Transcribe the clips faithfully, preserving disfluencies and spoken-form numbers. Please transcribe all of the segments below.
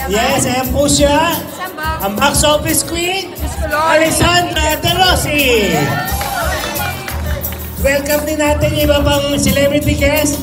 Yes, ayan po siya. Ang box office queen, Alessandra De Rossi. Welcome din natin yung iba pang celebrity guest.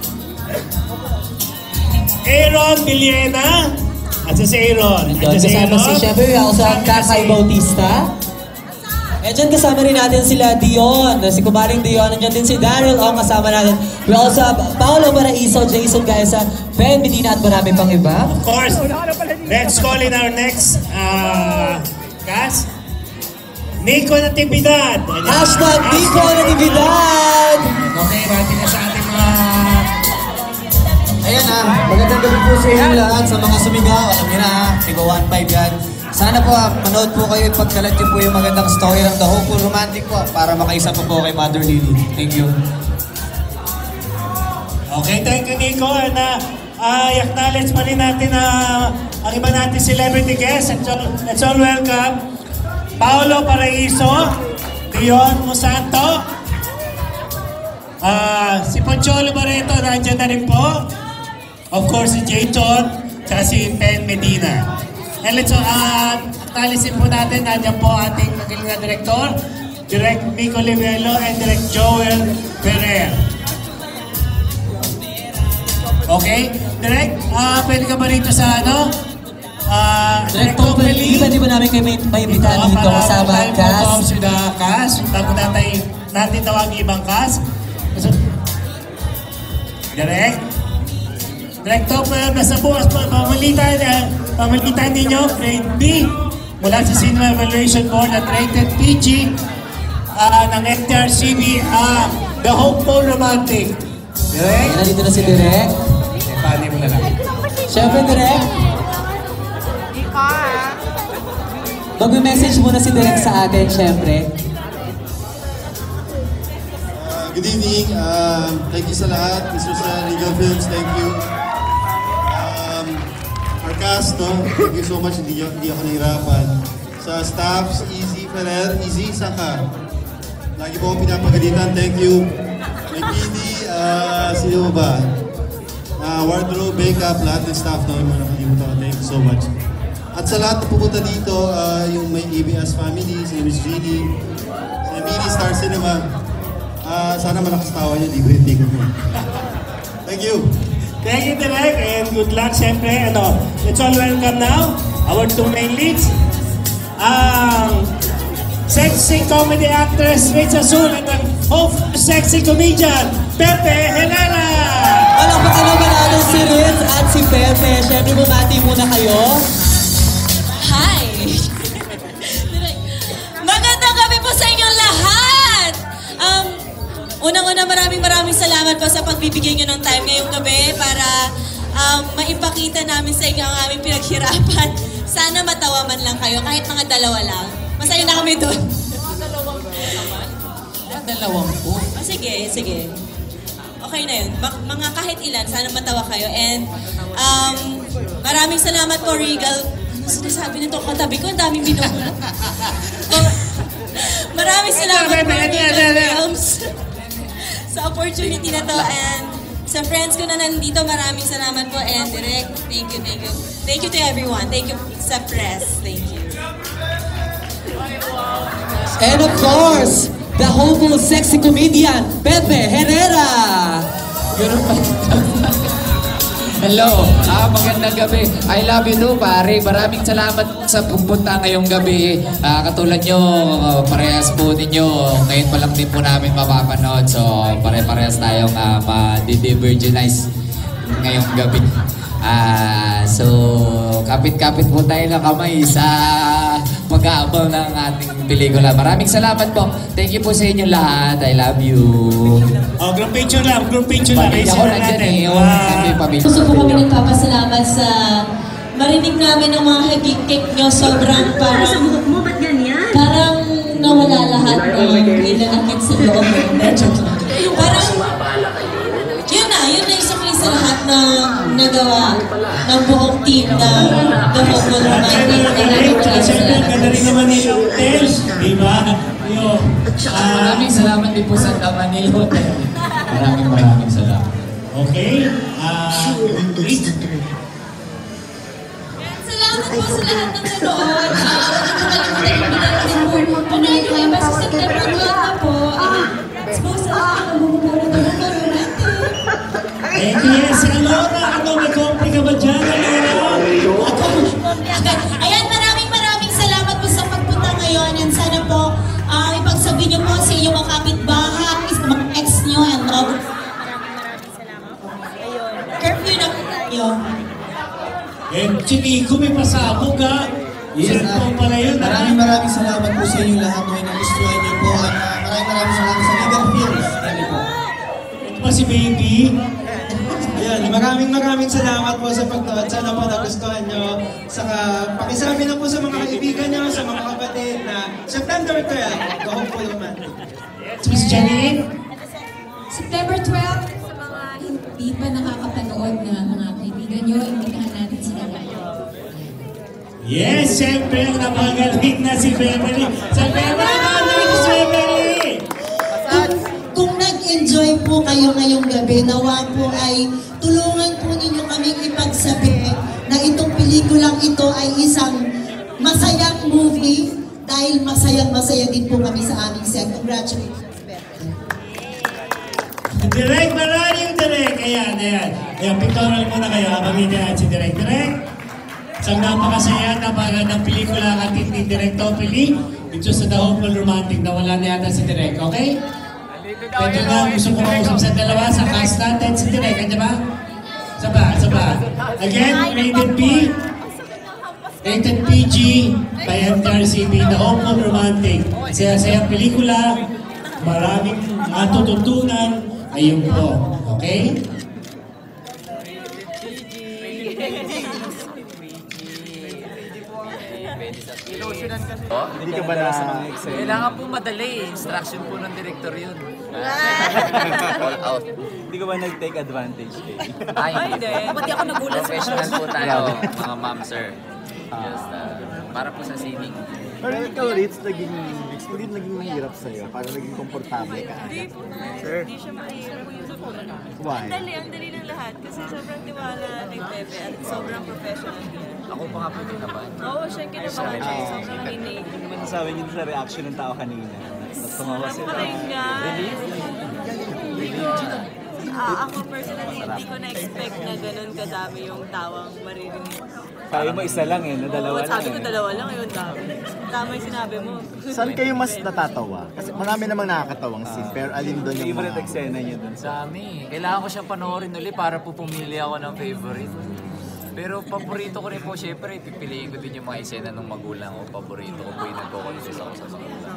Aaron Villena. At si Aaron. Doon kasama si Siyempre, we also have Kakay Bautista. And dyan kasama rin natin sila Dion, si Kumaring Dion. And dyan din si Daryl Ong kasama natin. We also have Paolo Paraiso, Jason Gaesa, Ben Medina at marami pang iba. Of course, let's call in our next uh, cast. Nikko Natividad. Hashtag Nikko Natividad. Okay, natin na sa ating mga... Ayan ha, magandang gabi po sa inyo lahat sa mga sumigaw. Alam niyo na ha, tigo one five yan. Sana po ha, manood po kayo at pagkalat niyo po yung magandang story ng The Hopeful Romantic po para makaisa po po kay Mother Lily. Thank you. Okay, thank you Nikko. And uh, uh, i-acknowledge pa rin natin na uh, ang iba natin celebrity guests. Let's all, let's all welcome Paolo Paraiso, Dion Musanto, uh, si Poncholo Barreto, nandiyan na rin po. Of course, si Jayton, at si Ben Medina. And let's uh, acknowledge po natin, nandiyan po ating magaling na director, Direct Miko Livelo and Direct Joel Herrera. Okay? Direct, uh, pwede ka ba rito sa ano? Uh, Direct Topel Lee, pwede ba namin kayo may imbitahan dito kasama ang cast? Para tayo cast, bago natin, natin tawag ibang cast. Direct. Direct Topel, nasa bukas pa, pamalitan, uh, pamalitan ninyo, grade B, mula sa Cinema Evaluation Board at rated P G uh, ng N T R C B, uh, The Hopeful Romantic. Direct? Nandito na si Direct. Eh, paano mo na lang? Siyempre, Direct. Mag-message muna si Direct sa atin, siyempre. Uh, good evening. Uh, thank you sa lahat. Mister sa Regal Films, thank you. Um, our cast, no? Thank you so much. Hindi, hindi ako nahirapan. Sa staffs, Easy Ferrer. Easy, saan ka? Lagi po akong pinapagalitan. Thank you. May P D, uh, sino ba? Uh, wardrobe, makeup, lahat ng staff na yung mga nakalimutan ko. Thank you so much. At sa lahat na pupunta dito, uh, yung may A B S family, si Miss Jeannie, si Mini Star Cinema, uh, sana malakas tawa niyo, libre yung ticket mo. Thank you! Thank you, Direk, and good luck, siyempre. Ano, let's all welcome now our two main leads. Ang um, sexy comedy actress Ritz Azul at ang hopeful sexy comedian Pepe Herrera! Alam ba alam ba natin si Ritz at si Pepe? Siyempre, bumati muna kayo. Hi! Magandang gabi po sa inyong lahat! Um, Unang-una maraming maraming salamat po sa pagbibigay nyo ng time ngayong gabi para um, maipakita namin sa inyo ang aming pinaghirapan. Sana matawa man lang kayo, kahit mga dalawa lang. Masaya na kami doon. Dalawang po naman? Dalawang po? Oh, sige, sige. Okay na yun. Mga kahit ilan, sana matawa kayo. And um, maraming salamat po, Regal. Ano sinasabi nito katabi ko? Ang daming binuhulog. Maraming salamat po, Regal Films, sa opportunity na to. And sa friends ko na nandito, maraming salamat po. And Direct, thank you, thank you. Thank you to everyone. Thank you sa press. Thank you. And of course, the hopeful sexy comedian, Pepe Herrera! Hello, ah, magandang gabi. I love you too, pare. Maraming salamat sa pupunta ngayong gabi. Ah, katulad nyo, uh, parehas po ninyo. Ngayon pa lang din po namin mapapanood. So, pare-parehas tayong uh, ma-de-virginize ngayong gabi. Ah, so, kapit-kapit po tayo ng kamay sa pag-aabang ng ating pelikula. Maraming salamat po. Thank you po sa inyo lahat. I love you. Oh, group picture lang. Group picture lang. Pamilya ko nandiyan eh. Yung aming pamilya. Gusto po kami nagpapasalamat sa marinig namin ng mga hagikik nyo. Sobrang parang, parang nawala lahat ng ilalakit sa loob. Parang, yun na, yun na isukli sa lahat na nagawa ng buong team ng The Hopeful Romantic. Ganda rin naman ni Hotel. Diba? Maraming salamat din po sa Tamanil Hotel. Maraming maraming salamat. Okay. Uh, salamat po sa lahat ng nanood. Ano yung iba sa September twelve na po. Suppose na ako bumuburo na bumuburo natin. Eh, yes, Alora, ano, may kompli ka ba dyan, Alora? Ayan, maraming maraming salamat po sa pagpunta ngayon. And sana po, uh, ipagsabi niyo po sa inyong mga kapitbahay, sa mga ex niyo, and all. Curfew na po tayo. Eh, si Nikko may pasabog ha. Yes, Sir ah, po pala yun. maraming maraming salamat po sa inyo lahat na nagustuhan niyo po at uh, maraming maraming salamat sa Regal Films. Thank you po. Ito pa si Baby. Ayan, maraming maraming salamat po sa pagtuod. Sana po nagustuhan nyo. Saka pakisabi na po sa mga kaibigan nyo, sa mga kapatid na September twelve, go home po naman. Ito pa si Janine. September twelfth, sa mga hindi pa nakakapanood na mga kaibigan nyo, imbitahan natin sila kayo. Yes, siyempre, ang napagaling na si Beverly. Sa Beverly, ano ito si Beverly? Kung, kung nag-enjoy po kayo ngayong gabi, nawa po ay tulungan po ninyo kaming ipagsabi na itong pelikulang ito ay isang masayang movie dahil masayang-masaya din po kami sa aming set. Congratulations, Beverly. Direk, maraming Direk. Ayan, ayan. Ayan, pictorial muna kayo. Habang hindi natin si Direk. Direk, isang napakasaya na magandang pelikula ang ating ni Direk Topel Lee. Ito sa The Hopeful Romantic na wala na yata si Direk, okay? Ito na, gusto ko mausap sa dalawa, sa cast natin si Direk. Kanya ba? Isa ba? Isa ba? Again, rated P. Rated P G by M T R C B, The Hopeful Romantic. Saya-sayang pelikula, maraming matututunan. Ayun po, okay? Hindi ka ba na Kailangan po madali. Instruction po ng director yun. all out? Hindi ka ba nag-take advantage kay? Ay, hindi. Pati ako nagulat sa Professional po tayo, mga ma'am, sir. Just, uh, para po sa sining. Pero ikaw, Ritz, naging, hindi naging mahirap sa'yo? Parang naging komportable ka? Hindi po na, hindi siya mahirap. Why? Ang dali, ang dali ng lahat. Kasi sobrang tiwala kay Pepe at sobrang professional niya. Ako pa nga po din naman. Oo, siya kinabahan siya. Sobrang kinig. Ano naman nasabi niyo sa reaction ng tao kanina? Tumawa sila. Napakinggan. Hindi ko, ah, ako personally, hindi ko na-expect na ganun kadami yung tawang maririnig. Sabi mo isa lang eh, na dalawa Oo, lang sabi ko eh. dalawa lang, ayun dami. Tama yung sinabi mo. Saan kayo mas natatawa? Kasi marami namang nakakatawang scene, pero alin doon yung Favorite mga... eksena niyo doon? Dami. Kailangan ko siyang panoorin ulit para po pumili ako ng favorite. Pero paborito ko rin po, syempre, pipiliin ko din yung mga eksena ng magulang ko. Paborito ko po yung nagko-confess ako sa magulang.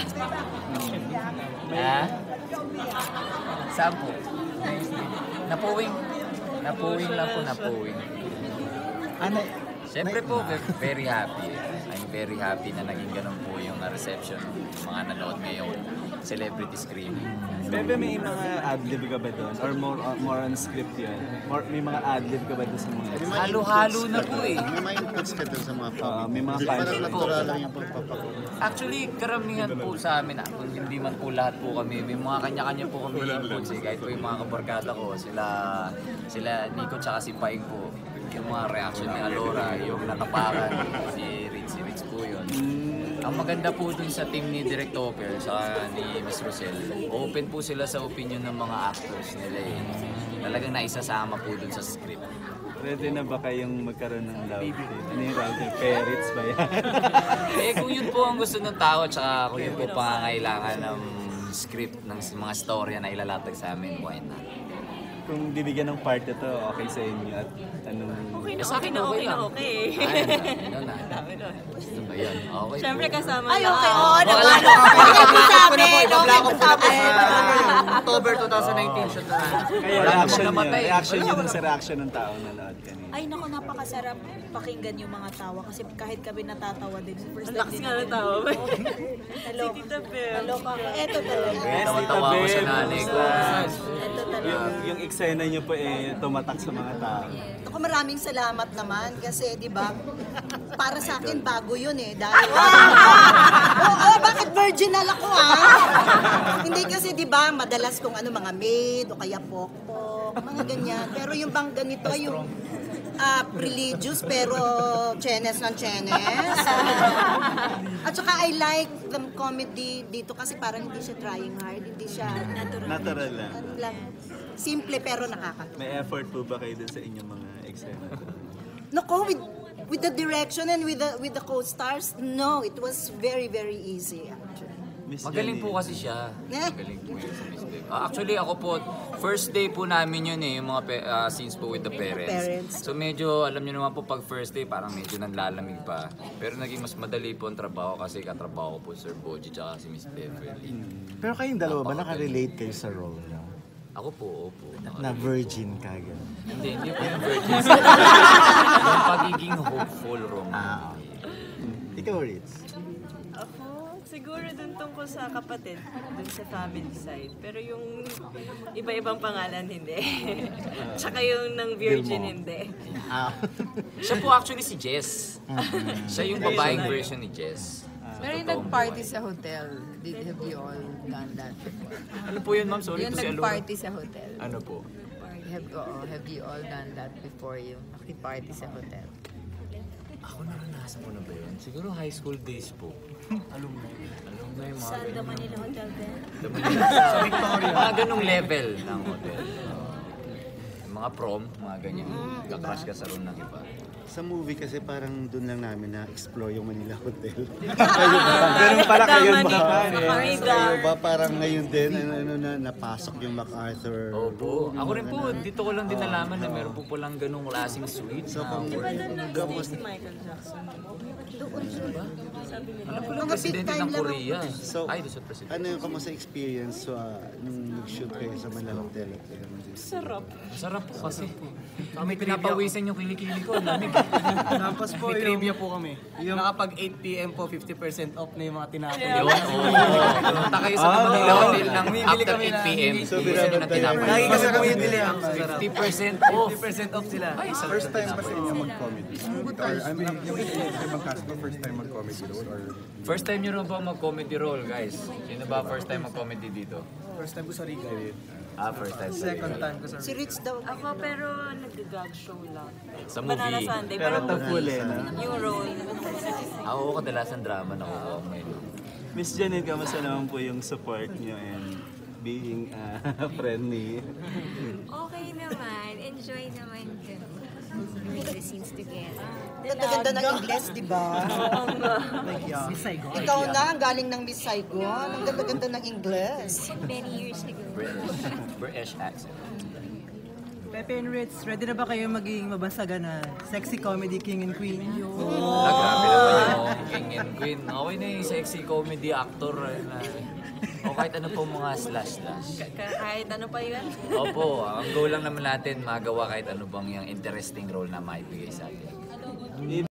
Ha? Saan po? Napuwing. Napuwing lang po, napuwing. Ano? Siyempre po, very happy. I'm very happy na naging ganun po yung reception ng mga nanood ngayong celebrity screening. Bebe, may mga ad-lib ka ba doon? Or more on, more on script yun? More, may mga ad-lib ka ba doon sa mga... Halo-halo na po eh. May mga inputs ka doon sa mga Oo, may mga Parang fans. natural lang yung pagpapako. Actually, karamihan po sa amin, ah, kung hindi man po lahat po kami, may mga kanya-kanya po kami inputs eh. Kahit po yung mga kabarkada ko, sila, sila Nikko tsaka si Paing po. Yung mga reaction ni Alora, yung natapakan, si Ritz, si Ritz po yun. Ang maganda po dun sa team ni Direk Topel saka ni Miss Rosel, open po sila sa opinion ng mga actors nila eh. Talagang naisasama po dun sa script. Ready na ba kayong magkaroon ng love team? Ano yung love team? Parents ba yan? Eh kung yun po ang gusto ng tao tsaka kung yun po pangangailangan ng script, ng mga storya na ilalatag sa amin, why not? Kung bibigyan ng part ito, okay sa inyo at anong... Okay na, okay na, okay na, okay. Ay, ano na. Gusto ba yan? Okay. Siyempre kasama Ay, lang. okay. Oo, Wala naman. na. Sabi, okay, sabi. October twenty nineteen siya na. Kaya reaction niyo, reaction niyo dun sa reaction ng tao na nanood kanina. Ay, naku, napakasarap pakinggan yung mga tawa kasi kahit kami natatawa din. First Ang lakas nga ng tawa. Hello. Si Tita Bel. Hello, Papa. Eto talaga. Tawa ko sa nanay ko. Eto talaga. Yung, yung eksena niyo po eh, tumatak sa mga tao. Ako maraming salamat naman kasi, di ba, para sa akin bago yun eh. Dahil, oh, oh, bakit virginal ako ah? Hindi kasi, di ba, madalas kung ano, mga maid o kaya pokpok, mga ganyan. Pero yung bang ganito, yung uh, religious pero chenes ng chenes. At saka I like the comedy dito kasi parang hindi siya trying hard, hindi siya natural. Natural lang. lang. Simple pero nakakatawa. May effort po ba kayo dun sa inyong mga eksena? Nako, with, with the direction and with the, with the co-stars, no, it was very, very easy actually. Magaling po kasi siya. Eh? Magaling po yun sa Miss Beb. Uh, actually, ako po, first day po namin yun eh, yung mga pe- uh, scenes po with the parents. parents. So medyo, alam niyo naman po, pag first day, parang medyo nanlalamig pa. Pero naging mas madali po ang trabaho kasi katrabaho ko po Sir Boji tsaka si Miss Beb. Hmm. Pero kayong dalawa ba nakarelate kayo sa role niyo? Ako po, opo. Na virgin ka, gano'n? Hindi, hindi po yung virgin. Yung pagiging hopeful romantic. Ikaw, Ritz? Ako, siguro dun tungkol sa kapatid, dun sa family side. Pero yung iba-ibang pangalan, hindi. Tsaka yung ng virgin, hindi. Siya po actually si Jess. Siya yung babaeng version ni Jess. Pero yung nag-party sa hotel, did have you all done that before? Ano po yun, ma'am? Sorry yung po si Aluna. Yung nag-party sa hotel. Ano po? Have, oh, have you all done that before yung nakipparty sa hotel? Ako naranasan ko na ba yun? Siguro high school days po. Alumni. Alumni, mga Sa The Manila Hotel din? The Manila. Sa Victoria. Mga ganong level ng hotel. Yung mga prom, mga ganyan. Kakrush ka sa room ng iba. Sa movie kasi parang doon lang namin na-explore yung Manila Hotel. Ganun pala kayo ba? Kayo ba parang ngayon din ano, ano na napasok yung MacArthur? Opo. Ako rin po, dito ko lang din nalaman na meron po palang ganung klaseng suite. So kung Diba doon nag-stay si Michael Jackson? Doon siya. Sabi nila. Ano pala presidente ng Korea? So, Ay, doon sa presidente. ano yung kamusta experience uh, nung nag-shoot kayo sa Manila Hotel? Sarap. Sarap po kasi. Kami pinapawisan yung kilikili ko. Lamig. Tapos po May yung, trivia po kami. yung Nakapag eight p m po, fifty percent off na yung mga tinapay. Yun, oo. Punta kayo sa Manila Hotel ng after eight p m So, Gusto nyo ng tinapay. Lagi kasi kami bili ang fifty percent off. fifty percent off sila. Ay, sarap First sa time ba tinapay. sa inyo mag-comedy? Or, I mean, yung ibang cast mo, first time mag-comedy role? Or... First time nyo rin ba mag-comedy role, guys? Sino ba first time mag-comedy dito? First time ko sa Regal. Ah, first time. Second time ko sa Si Ritz daw. Ako pero nag-gag show lang. Sa Banana movie. Sunday. Pero tapule na. Yung role. Ako, kadalasan drama na ako ngayon. Miss Janet, kamusta naman po yung support niyo and being uh, friendly? Okay naman. Enjoy naman ko. With the scenes together. Ganda-ganda ng Ingles, di ba? Miss Saigon. Ikaw na, ang galing ng Miss Saigon. Ang ganda-ganda ng Ingles. Many years ago. British. British accent. Pepe and Ritz, ready na ba kayo maging mabasagan na sexy comedy king and queen? Ah, grabe naman yung King and Queen. Okay na yung sexy comedy actor. eh, Na, o kahit ano po mga slash-slash. Kahit ano pa yun. Opo, ang goal lang naman natin magawa kahit ano bang yung interesting role na maibigay sa atin.